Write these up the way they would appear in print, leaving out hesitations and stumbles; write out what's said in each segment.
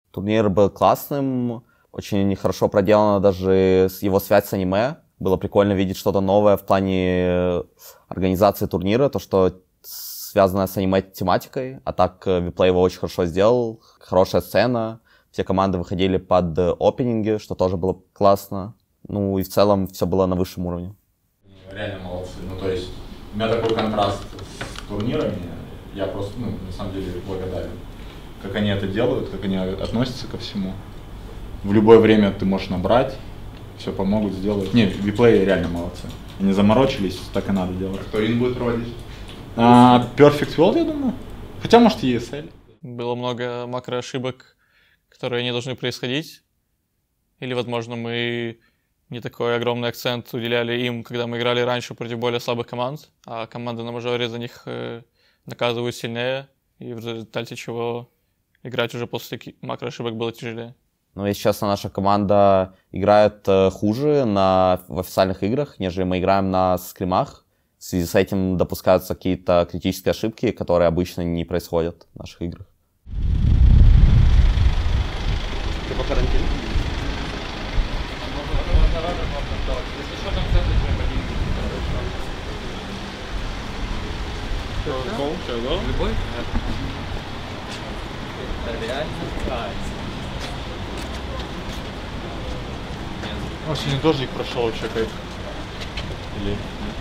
Турнир был классным, очень хорошо проделано даже его связь с аниме. Было прикольно видеть что-то новое в плане организации турнира, то, что связано с аниме-тематикой. А так Виплей его очень хорошо сделал, хорошая сцена. Все команды выходили под опенинги, что тоже было классно. Ну и в целом все было на высшем уровне. Реально молодцы. Ну то есть у меня такой контраст с турнирами. Я просто, на самом деле благодарен. Как они это делают, как они относятся ко всему. В любое время ты можешь набрать, все помогут, сделают. Не, Виплей реально молодцы. Они заморочились, так и надо делать. Кто ин будет проводить? Perfect World, я думаю. Хотя, может, и ESL. Было много макроошибок, которые не должны происходить. Или, возможно, мы не такой огромный акцент уделяли им, когда мы играли раньше против более слабых команд, а команды на мажоре за них наказывают сильнее, и в результате чего играть уже после макроошибок было тяжелее. Но если честно, наша команда играет хуже в официальных играх, нежели мы играем на скримах. В связи с этим допускаются какие-то критические ошибки, которые обычно не происходят в наших играх. Ты по карантину? Любой? Сегодня дождик прошел вообще кайф. Или...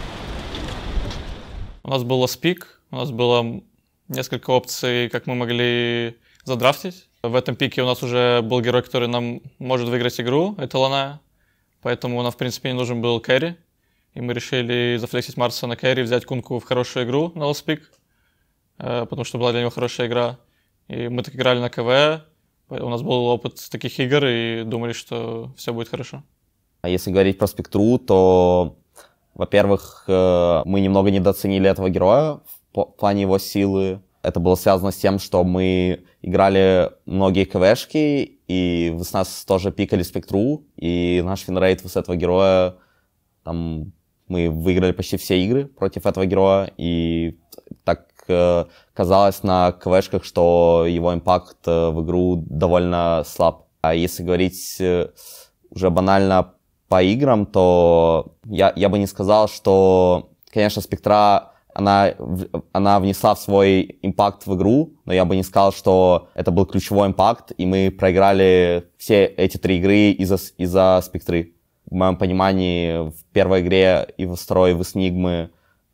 У нас был ласт-пик, у нас было несколько опций, как мы могли задрафтить. В этом пике у нас уже был герой, который нам может выиграть игру, это Ланая. Поэтому нам, в принципе, не нужен был кэрри. И мы решили зафлексить Марса на кэрри, взять Кунку в хорошую игру на ласт-пик, потому что была для него хорошая игра. И мы так играли на КВ, у нас был опыт таких игр, и думали, что все будет хорошо. А если говорить про Спектру, то, во-первых, мы немного недооценили этого героя в плане его силы. Это было связано с тем, что мы играли многие КВшки, и с нас тоже пикали Спектру, и наш финрейт с этого героя, там, мы выиграли почти все игры против этого героя, и так казалось на КВшках, что его импакт в игру довольно слаб. А если говорить уже банально по играм, то я бы не сказал, что, конечно, Спектра, она внесла в свой импакт в игру, но я бы не сказал, что это был ключевой импакт, и мы проиграли все эти 3 игры из-за Спектры. В моем понимании, в первой игре и во второй в Энигмы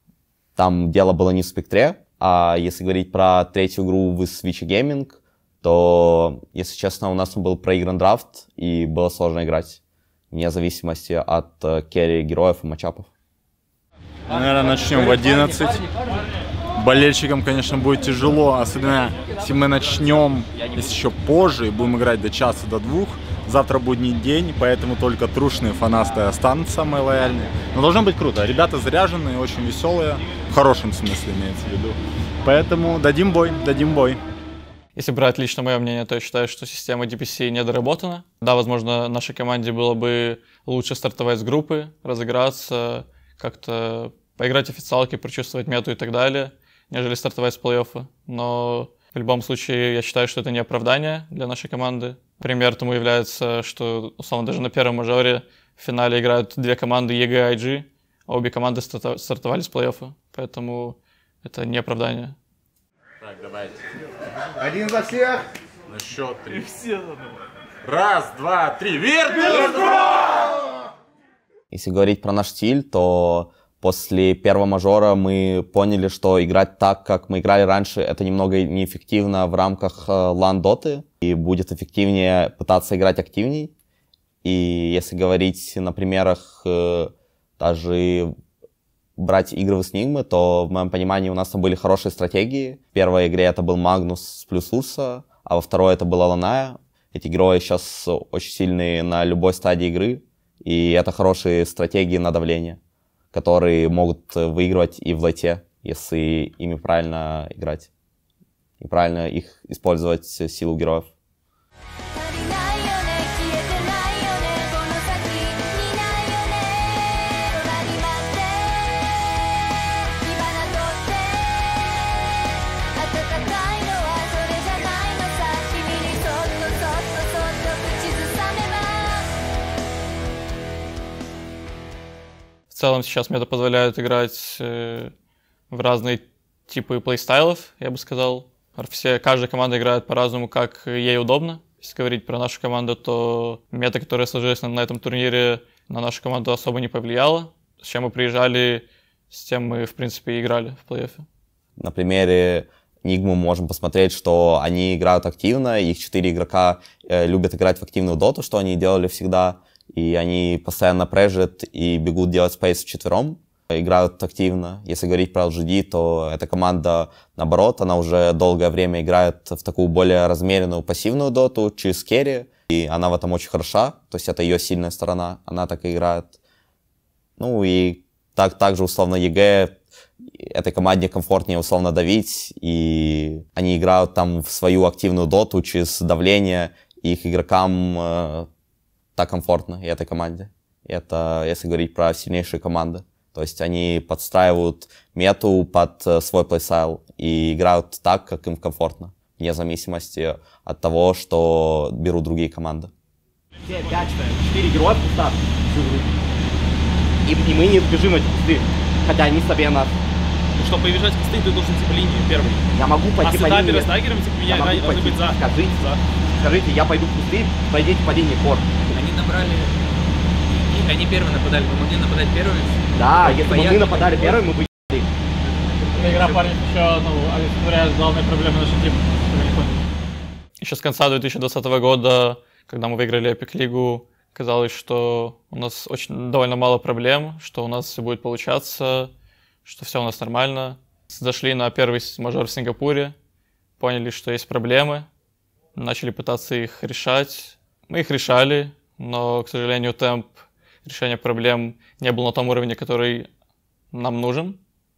там дело было не в Спектре, а если говорить про 3-ю игру в Switch Gaming, то, если честно, у нас был проигран драфт, и было сложно играть, вне зависимости от керри героев и матчапов. Наверное, начнем в 11. Болельщикам, конечно, будет тяжело, особенно если мы начнем, если еще позже, и будем играть до часа, до 2. Завтра будний день, поэтому только трушные фанаты останутся самые лояльные. Но должно быть круто. Ребята заряженные, очень веселые, в хорошем смысле имеется в виду. Поэтому дадим бой, дадим бой. Если брать лично мое мнение, то я считаю, что система DPC недоработана. Да, возможно, нашей команде было бы лучше стартовать с группы, разыграться, как-то поиграть в официалки, прочувствовать мету и так далее, нежели стартовать с плей-оффа. Но в любом случае я считаю, что это не оправдание для нашей команды. Пример тому является, что, условно, даже на первом мажоре в финале играют 2 команды EG и IG, а обе команды стартовали с плей-оффа. Поэтому это не оправдание. Так, давайте. Один за всех. На счет 3. Раз, два, 3. Вверх! Если говорить про наш стиль, то после первого мажора мы поняли, что играть так, как мы играли раньше, это немного неэффективно в рамках лан-доты, и будет эффективнее пытаться играть активней. И если говорить на примерах даже брать игры в Энигмы, то в моем понимании у нас там были хорошие стратегии. В первой игре это был Магнус плюс Урса, а во второй это была Ланая. Эти герои сейчас очень сильные на любой стадии игры, и это хорошие стратегии на давление, которые могут выигрывать и в лейте, если ими правильно играть и правильно их использовать силу героев. целом сейчас мне это позволяет играть в разные типы плейстайлов, я бы сказал. Каждая команда играет по-разному, как ей удобно. Если говорить про нашу команду, то мета, которая сложилась на этом турнире, на нашу команду особо не повлияла. С чем мы приезжали, с тем мы, в принципе, и играли в плей-оффе. На примере Нигмы можем посмотреть, что они играют активно, их 4 игрока любят играть в активную доту, что они делали всегда, и они постоянно прежат и бегут делать спейс вчетвером, играют активно. Если говорить про LGD, то эта команда, наоборот, она уже долгое время играет в такую более размеренную пассивную доту через керри, и она в этом очень хороша, то есть это ее сильная сторона, она так и играет. Ну и также условно ЕГЭ, этой команде комфортнее условно давить, и они играют там в свою активную доту через давление, и их игрокам так комфортно, и этой команде. Это если говорить про сильнейшие команды. То есть они подстраивают мету под свой плейстайл и играют так, как им комфортно, вне зависимости от того, что берут другие команды. Все 4 героя в кустах. И мы не бежим эти кусты, хотя они слабее нас. Чтобы побежать кусты, ты должен типа линию первый. Я могу пойти по линии. С даггером типа меня должны быть за. Скажите, я пойду в кусты, пойдите по линии хор. Они набрали... Они первые нападали, мы могли нападать первыми? Да, если бы мы нападали первыми, мы бы ***ли. Эта игра, парни, еще олицетворяет главные проблемы нашей типа. Еще с конца 2020 года, когда мы выиграли Epic Лигу, казалось, что у нас довольно мало проблем, что у нас все будет получаться, что все у нас нормально. Зашли на первый мажор в Сингапуре, поняли, что есть проблемы, начали пытаться их решать. Мы их решали, но, к сожалению, темп решения проблем не был на том уровне, который нам нужен.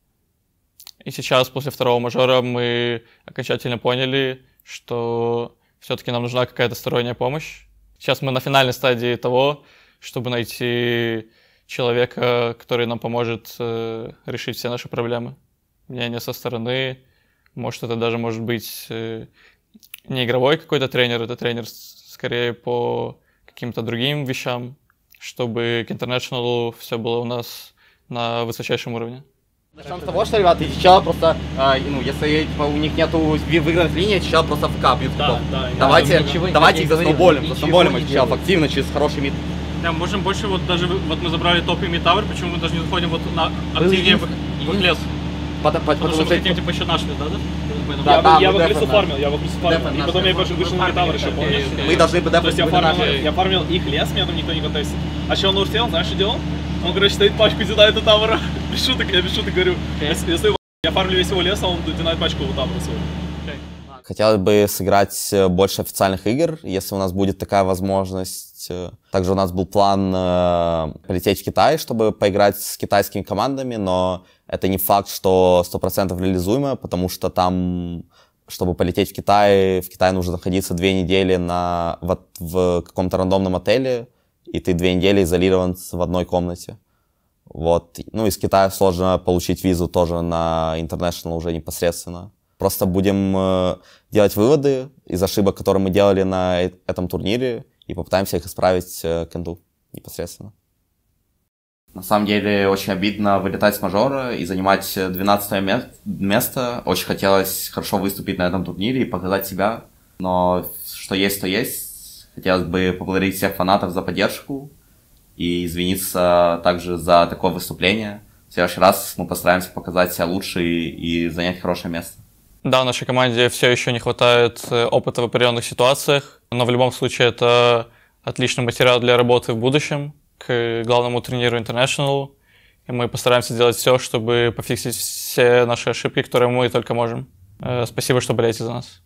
И сейчас, после второго мажора, мы окончательно поняли, что все-таки нам нужна какая-то сторонняя помощь. Сейчас мы на финальной стадии того, чтобы найти человека, который нам поможет решить все наши проблемы. Мнение со стороны, может, это даже может быть не игровой какой-то тренер, это тренер скорее по каким-то другим вещам, чтобы к интернешнлу все было у нас на высочайшем уровне. Начнем с того, что, ребята, эти чела просто, если типа, у них нету выигранных линий, эти чела просто в кап бьют. Давайте их засноуболим эти чела активно через хороший мид. Да, можем больше, вот даже вот мы забрали топ и мид-тавер, почему мы даже не заходим вот на активнее в лес? Потому что мы хотим типа еще наш лес, да? Я в лесу фармил, и потом я вышел на мид-тавер еще, помнишь? Мы должны бы дефать. Я фармил их лес, меня там никто не контестит. А что он урсел, знаешь, что делал? Он, короче, стоит пачку динает у тавера. Без шуток, я говорю. Если я фармлю весь его лес, а он динает пачку у тавера своего. Хотелось бы сыграть больше официальных игр, если у нас будет такая возможность. Также у нас был план полететь в Китай, чтобы поиграть с китайскими командами, но это не факт, что 100% реализуемо, потому что там, чтобы полететь в Китай нужно находиться 2 недели в каком-то рандомном отеле, и ты 2 недели изолирован в одной комнате. Вот. Ну, из Китая сложно получить визу тоже на International уже непосредственно. Просто будем делать выводы из ошибок, которые мы делали на этом турнире, и попытаемся их исправить к энду непосредственно. На самом деле очень обидно вылетать с мажора и занимать 12 место. Очень хотелось хорошо выступить на этом турнире и показать себя. Но что есть, то есть. Хотелось бы поблагодарить всех фанатов за поддержку и извиниться также за такое выступление. В следующий раз мы постараемся показать себя лучше и занять хорошее место. Да, нашей команде все еще не хватает опыта в определенных ситуациях, но в любом случае это отличный материал для работы в будущем к главному турниру International. И мы постараемся сделать все, чтобы пофиксить все наши ошибки, которые мы только можем. Спасибо, что болеете за нас.